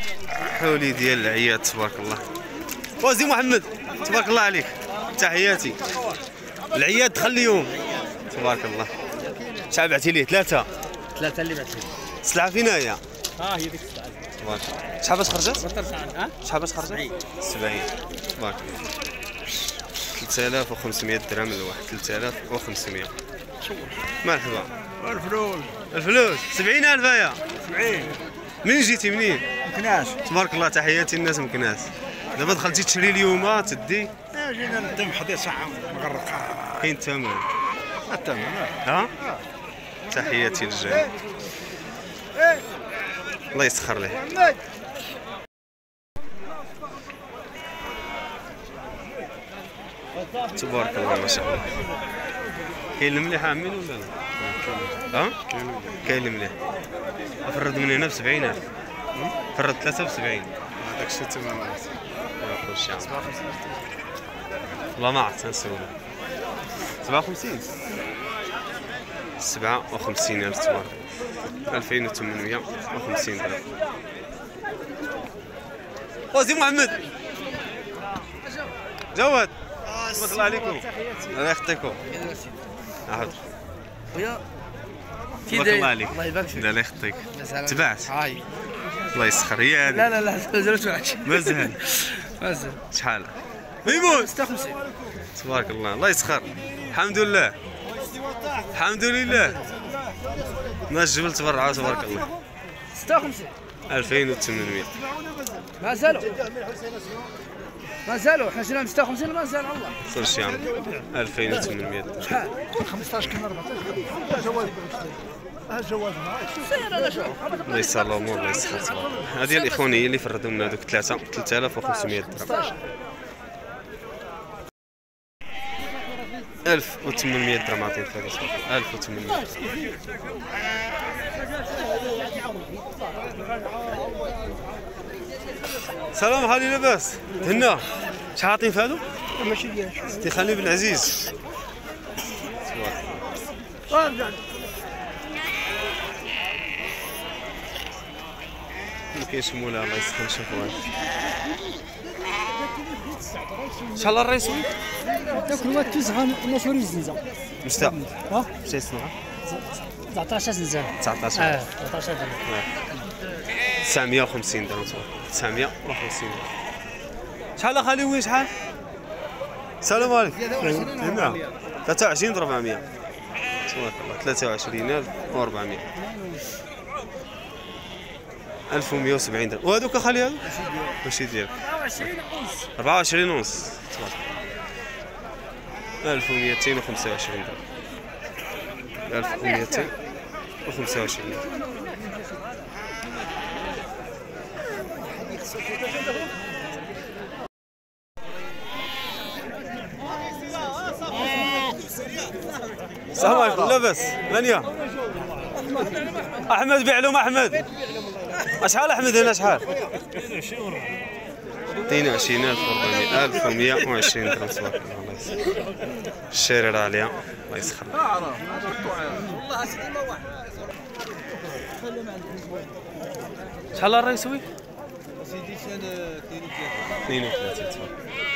حولي ديال العياد تبارك الله. وزي محمد تبارك الله عليك، تحياتي. العياد دخل اليوم تبارك الله. شحال بعتي ليه؟ ثلاثة اللي بعتي. السلعة فينا هي؟ هي ديك السلعة. تبارك الله. شحال باش خرجت؟ شحال باش خرجت؟ 70 تبارك الله. 3500 درهم الواحد، 3500. مرحبا. الفلوس 70,000 هي. 70. منين جيتي منين؟ مكناس. تبارك الله، تحياتي الناس مكناس. دابا دخلتي تشري اليوم تدي؟ جينا نخدم حدي صحة مغرقة. كاين الثمن؟ الثمن ها؟ تحياتي للجميع. الله يسخر ليه. تبارك الله ما شاء الله. كاين المليح عامين ولا لا؟ ها؟ كاين المليح. فرد من هنا ب 70,000. فرد 3 ب 70. هذاك الشيء تمام. ما نقولش يعني. والله ما عرفت نسولو. 57. 57,000 تبارك. 2850 درهم. وزي محمد. جواد. تبارك الله عليكم. الله يخطيكم. حاضر. خويا تبارك الله عليك. الله يبارك فيك. الله يخطيك. تبعت. هاي الله يسخر هي هذه. لا مازال توعدش. مازال. شحال؟ ميمون 56. تبارك الله. الله يسخر. الحمد لله. الحمد لله. ناس الجبل تبرعوا تبارك الله. 56. 2800. مازالوا حنا شرينا 56 مازال الله. صرش يعني 2800. شحال؟ 15 كان 14 جواز. الجواز الله يسهل الامور، الله يسخر تبارك الله. هذه الاخوانيه اللي فردوا لنا هذوك 3500 درهم. 1800 درهم عطيت في هذا الصف. 1800. سلام خالي لاباس؟ هنا شحال عاطين في هادو؟ ماشي ديالك. سيدي خالي بن عزيز. ما كاينش مولا الله يسخر نشوفوها. شحال الريسوي؟ داك هو التسعة مشهور الزنزة. مستعمل. ها؟ شي سنة؟ 19 زنزة. 19. 19 درهم. 950 درهم. 950 درهم. شحال اخالي وين شحال؟ السلام عليكم. هنا 23,400. تبارك الله. 23,400. 1170 درهم. وهذوك اخالي هذو؟ ماشي ديالك. 24 ونص. تبارك الله. 1225 درهم. 1225 درهم. السلام عليكم. لاباس؟ مانيا؟ احمد بيعلوم احمد. شحال احمد هنا شحال؟ 22,400. 1120 درهم تبارك الله. الله يسخر. الشارع راه عليها الله يسخر. شحال الريسوي؟ سيدي شحال 32 تبارك.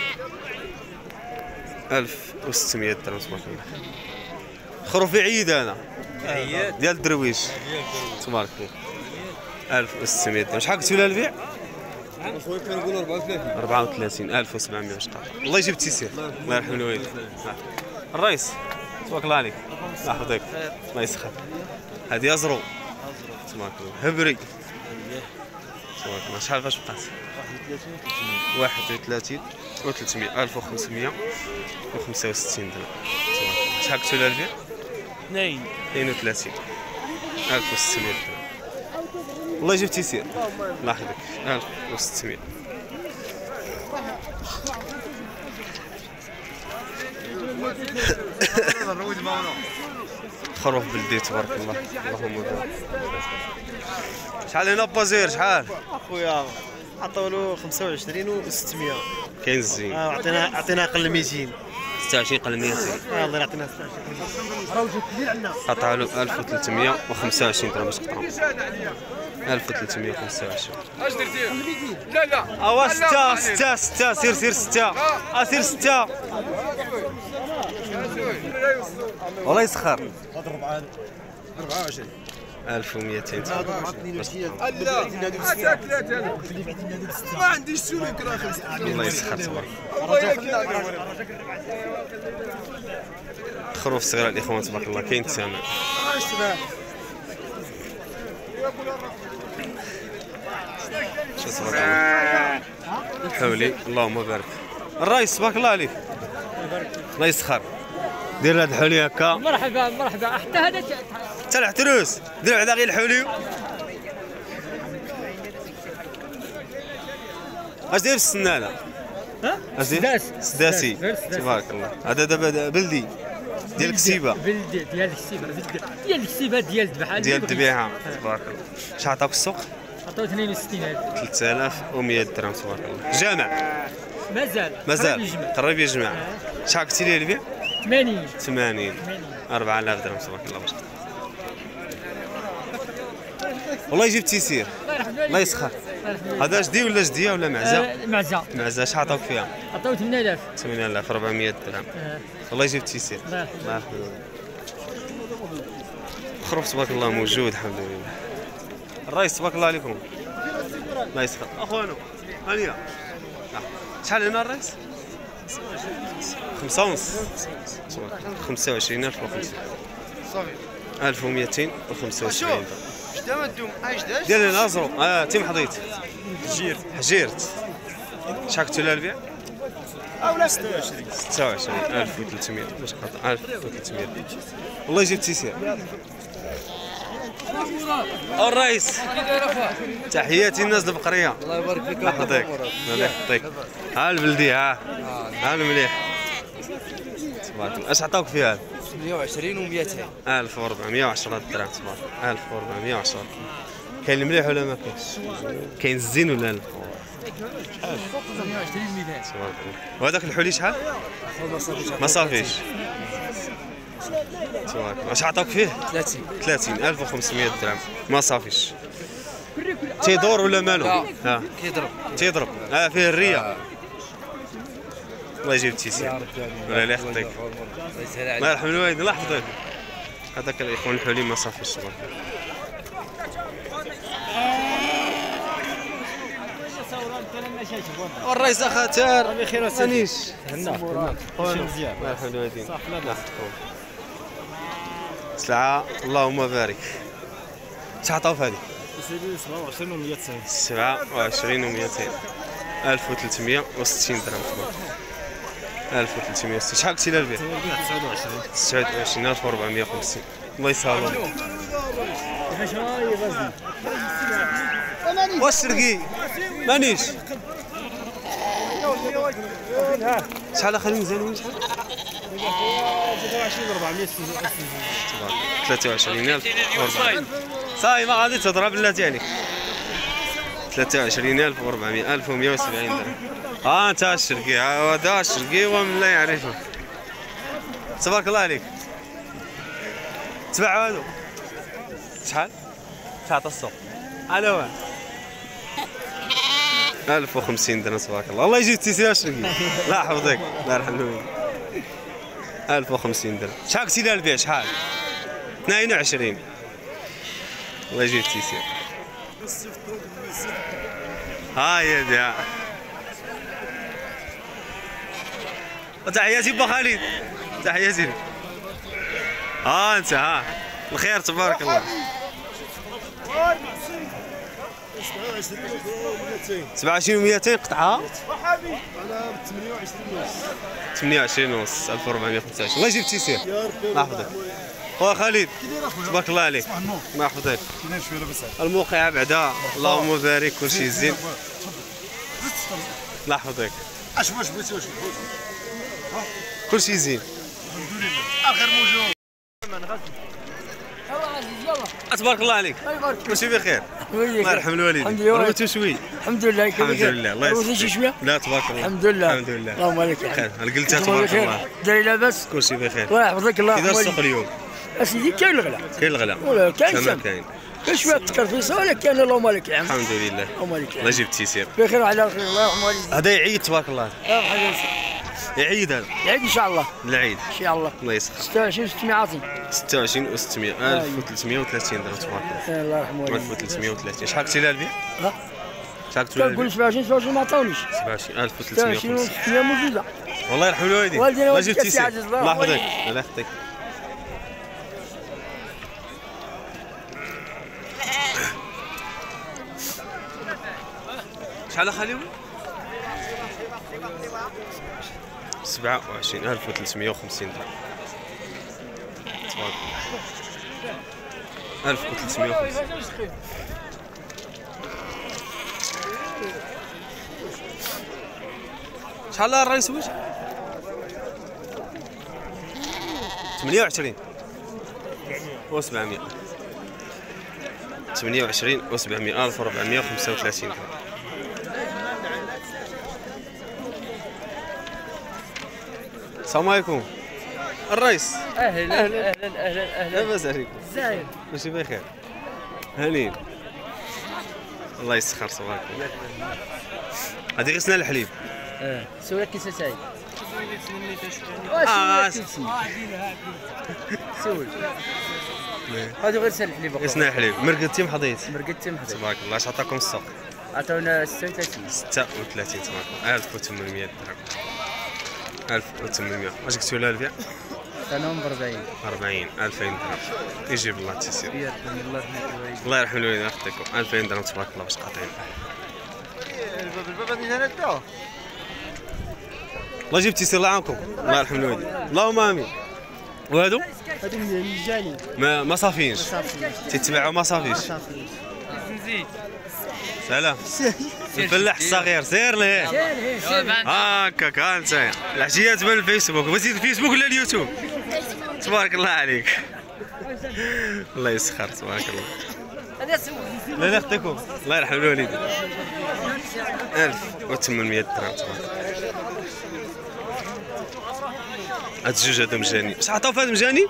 1600 درهم تبارك الله. خروفي عيد انا. عيد ديال الدرويش. تبارك الله. 1600 درهم. شحال قلتوا لها البيع؟ خويا كنقولوا 34. 34. 1700 واش قال. الله يجيب التيسير. الله يرحم الوالد. الرئيس تبارك الله عليك. الله يحفظك. الله يسخر. هذه ازرو. تبارك الله. هبري. تبارك الله. شحال فاش بقات؟ 31 و 300. 1565 درهم. شحال قلتوا لها البيع؟ 32. 1600 درهم. الله يجيب تيسير. الله يحفظك. 1600. خروف بلدي تبارك الله. اللهم بارك. شحال هنا بازير شحال؟ اخويا عطاولو 25 و600. كاين الزين. عطينا اقل 200. 26 قل 200. الله يعطينا 26. قطع له 1325 درهم باش قطعهم. 1325. اش درتي؟ لا لا اوا 6 سير 6 سير 6 والله يسخر 24 1200. لا هذاك ثلاثه ما عنديش سلوك راه الله يسخر تبارك. خروف صغيره الاخوان تبارك الله كاين الثمن. شو تبارك الله الحولي اللهم بارك. الرئيس تبارك الله عليك الله يسخر. دير هاد الحولي هكا مرحبا مرحبا حتى هذا حتى العتروس دير بعدا غير الحولي. اش داير في السنانه؟ اش داير؟ سداسي تبارك الله. هذا دابا بلدي ديال الكسيبه بلدي ديال الكسيبه ديال الكسيبه ديال الذبحه ديال الذبيحه تبارك الله. شحال عطاوك السوق؟ عطاو 62,000 3100 درهم تبارك الله. جامع مازال قرب يجمع. شحال قلتي لي البيع؟ 80 4000 درهم تبارك الله. واش والله يجيب تيسير الله يسخر. هذا جدي ولا جديه ولا معزه؟ معزه. شحال عطاوك فيها؟ عطاو 8000 8400 درهم. والله يجيب تيسير. الله يحفظك. خروف تبارك الله موجود الحمد لله. الرئيس تبارك الله عليكم الله يسخر. اخوانو هانيه شحال هنا الرئيس؟ 5 ونص 25500 صافي 1275 اش تمدم اش داش ديال الازرو. تيم حضيت حجيرت. شحال قلتوا لها البيع؟ 26 1300 واش خاطر 1300. والله يجيب تيسير. الرئيس تحياتي الناس البقريه الله يبارك فيك الله يحفظك الله يحفظك. ها البلدي ها المليح تبارك الله. اش عطاوك فيها؟ 120 و200 1410 درهم تبارك 1410. كاين المليح ولا ما كاينش؟ كاين الزين ولا لا؟ 120 200 تبارك الله. وهذاك الحلي شحال؟ ما صافيش تبارك الله. اش عطاوك فيه؟ 30 1500 درهم ما صافيش. تيدور ولا مالو؟ تيضرب فيه الريه. الله يجيب التيسير الله يحفظك الله يرحم الوالدين الله يحفظك. هذاك الاخوان الحولي ما صافيش تبارك الله. الرئيس خاتر مانيش الله يرحم الوالدين الله يحفظكم. سلعه اللهم بارك. شحال عطاو في هذه؟ 27 و200 27 و200 1360 درهم تبارك 1360. شحال قلتي لها البيع؟ 29450. الله يسهل. واش سرقي مانيش شحال اخرين مزيانين؟ شحال 23400 صاي ما غادي تضرب بلاتي عليك. 23400 1170 درهم. انت الشرقي هذا الشرقي ومن لا يعرفه تبارك الله عليك. تبع هادو شحال؟ تعطى السوق على وين؟ 1050 درهم تبارك الله. الله يجيب التيسير الشرقي الله يحفظك الله يرحم الوالدين. 1050 درهم. شحال قلتي لها البيع؟ شحال؟ 22. الله يجيب التيسير. هاي يا تحياتي با خالد تحياتي. انت الخير تبارك الله. 27 و200 قطعه 28 ونص 1425. الله يجيب التيسير الله يحفظك. خويا خالد تبارك الله عليك الله يحفظك. الموقع بعدا اللهم بارك كلشي زين الله يحفظك. اش واش بغيتي واش كلشي زين اخر موجود. تبارك الله عليك كلشي بخير الله يرحم الوالدين. رويتو شوي الحمد لله الحمد لله الله يسلمك. شويه لا تبارك الله الحمد لله الحمد لله اللهم عليك بخير. القلتها تبارك الله داير لاباس كلشي بخير. الله يحفظك الله كي داير السوق اليوم؟ اسيدي كاين الغلا كاين الغلا ولا كاين كاين شويه تكرفيصه ولكن اللهم لك يا عم. الحمد لله. اللهم لك الله يجيب التيسير. بخير وعلى خير الله يرحم والديك. هذا يعيد تبارك الله. يعيد هذا. يعيد ان شاء الله. العيد. ان شاء الله. الله يسخر. 26 600 عاطي. 26 و 600 1330 درهم تبارك الله. الله يرحم والديك. 1330. شحال كنتي لها البيع؟ ها؟ شحال كنتي لها البيع؟ كنقول 27 ما عطاونيش. 27 26 1350. 600 موجوده. والله يرحم الوالدين. والدينا الله والديك يجيب التيسير. عزيز الله الله يحفظك. والديك. الله يحفظك. شحال اخالي؟ 27350 درهم تبارك الله. 1350. شحال الرئيس ويش؟ 28 و 700. 28 و 700 1435 درهم. السلام عليكم الرئيس. اهلا اهلا اهلا اهلا. لاباس عليكم؟ زايد. ماشي بخير؟ هانين. الله يسخر صباحك. هذه غسنا الحليب. سولك كيس سعيد. سول. هذا غير سال الحليب. غسنا الحليب. مرقدتي محضيت. مرقدتي محضيت. تبارك الله. اش عطاكم السوق؟ عطاونا 36. 36 تبارك الله. 1800 درهم. 1800. واش قلتوا لها البيع؟ انا 40. 40 2000 درهم. يجيب الله التيسير. الله يرحم الوالدين. الله يرحم الوالدين يعطيكم 2000 درهم تبارك الله باش قاطعين. الباب اللي هنا دا. الله يجيب التيسير الله يعاونكم. الله يرحم الوالدين. اللهم امين. وهادو؟ هادو مجاني. ما صافيينش. تتباعوا ما صافيش. نزيد. سلام. الفلاح الصغير سير ليه. هاكاك ها انت. العشيه تبان الفيسبوك. بغيتي الفيسبوك ولا اليوتيوب؟ تبارك الله عليك. الله يسخر تبارك الله. لا لا اختكم الله يرحم الوالدين. 1800 درهم تبارك. هاد الجوج هادو مجاني. اش عطاو في هاد مجاني؟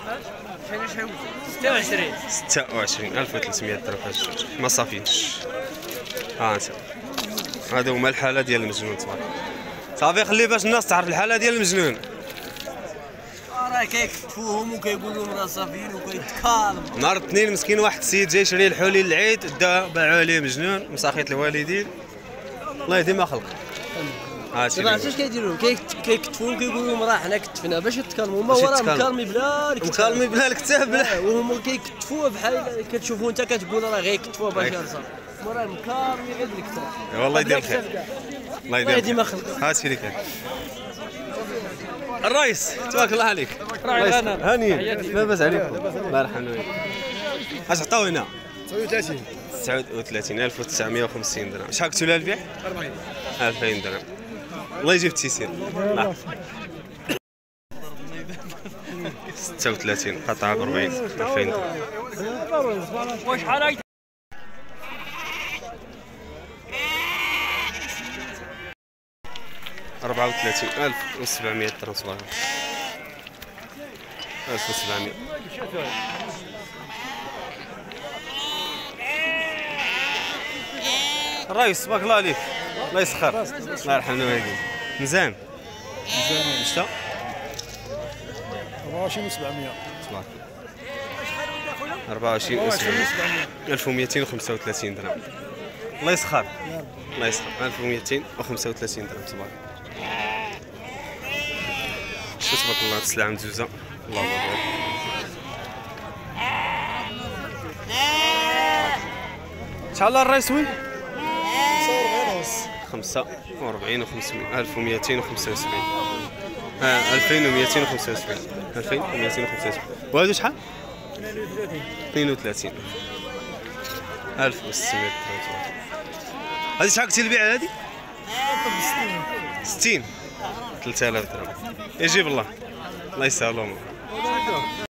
26. 26 1300 درهم في هاد الجوج. ما صافينش. ها انت. هادو هما الحاله ديال المجنون تبارك. صافي خلي باش الناس تعرف الحاله ديال المجنون. راه كيكتفوهم وكيقولوا راه صافيين وكيتكالم. نهار الاثنين مسكين واحد السيد جاي يشري الحلي للعيد دا باعوا عليه مجنون مساخيط الوالدين. الله يديم خلق. هادشي دابا عرفتي اش كيديروا؟ كيكتفوا وكيقولوا لهم راه حنا كتفنا باش يتكلموا هما وراه مكالمي بلا الكتاب. مكالمي بلا الكتاب بلا. وهما كيكتفوها بحال كتشوفوا انت كتقول راه غير كتفوها باش يرسل. وراه مكالمي غير بالكتاب. والله يدير الخير. الله يديم خير. هادشي اللي كاين. الرئيس تبارك الله عليك. هانيين لاباس عليكم. الله يرحم الوالدين. اش عطاو هنا؟ 39. 39950 درهم. شحال قلتوا لها البيع؟ 40. 2000 درهم. الله يجيب التيسير. 36 قطعه ب 40 2000 درهم. وشحال 34700 درهم صباح 1700. الرئيس تبارك الله عليك. الله يسخر. الله يرحم الوالدين. مزيان. مزيان. شتا؟ 24 و 700. تبارك الله. 24 و 700. 1235 درهم. الله يسخر. الله يسخر. 1235 درهم تبارك الله. شو تبارك الله هاد السلعة مزوزة. الله أكبر. شحال الرئيس وين؟ 45 و 500 1275. 2275. 2275. وهادو شحال؟ 32. 1600 درهم. هادي شحال قلتي البيع هادي؟ 60. 3000 درهم. يجيب الله. الله يسهل امورك.